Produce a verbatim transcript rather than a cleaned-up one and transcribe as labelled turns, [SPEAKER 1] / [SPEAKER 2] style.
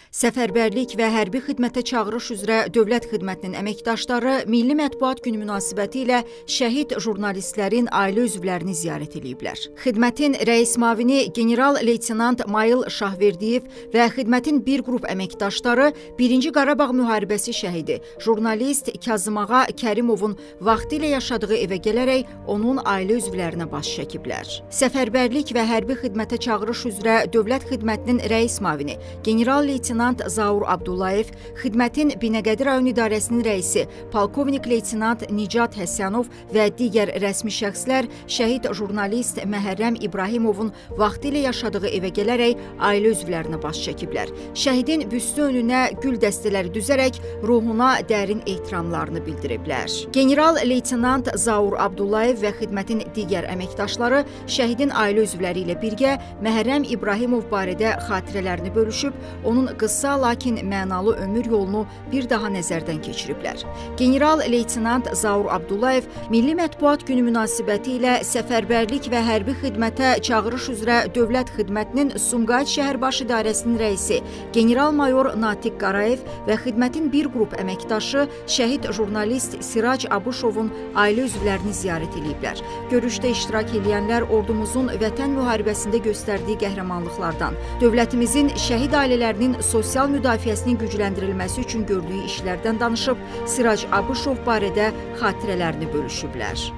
[SPEAKER 1] Səfərbərlik və hərbi xidmətə çağırış üzrə Dövlət Xidmətinin əməkdaşları Milli Mətbuat Günü münasibəti ilə şəhid jurnalistlərin ailə üzvlərini ziyarət ediblər. Xidmətin rəis mavini general-leytenant Mayıl Şahverdiyev və xidmətin bir qrup əməkdaşları birinci Qarabağ müharibəsi şəhidi jurnalist Kazımağa Kərimovun vaxtilə yaşadığı evə gələrək onun ailə üzvlərinə baş çəkiblər. Səfərbərlik və hərbi xidmətə çağırış üzrə Dövlət Xidmətinin rəis mavini general-leytenant Zaur Abdullayev, xidmətin Binəqədi rayon idarəsinin rəisi polkovnik-leytenant Nicat Həsənov və digər rəsmi şəxslər şəhid jurnalist Məhərrəm İbrahimovun vaxtilə yaşadığı evə gələrək ailə üzvlərinə baş çəkiblər. Şəhidin büstü önünə gül dəstələri düzərək ruhuna dərin ehtiramlarını bildiriblər. General-leytenant Zaur Abdullayev və xidmətin digər əməkdaşları şəhidin ailə üzvləri ilə birgə Məhərrəm İbrahimov barədə xatirələrini bölüşüb, onun qısa, lakin mənalı ömür yolunu bir daha nəzərdən keçiriblər. General-leytenant Zaur Abdullayev Milli Mətbuat Günü münasibəti ilə Səfərbərlik və hərbi xidmətə çağırış üzrə Dövlət Xidmətinin Sumqayıt şəhərbaşı idarəsinin rəisi general-mayor Natiq Qarayev və xidmətin bir qrup əməkdaşı şəhid jurnalist Sirac Abuşovun ailə üzvlərini ziyarət ediblər. Görüşdə iştirak edənlər ordumuzun vətən müharibəsində göstərdiyi qəhrəmanlıqlardan, dövlətimizin şəhid ailələrinin sosial müdafiəsinin gücləndirilməsi üçün gördüyü işlərdən danışıb, Sirac Abuşov barədə xatirələrini bölüşüblər.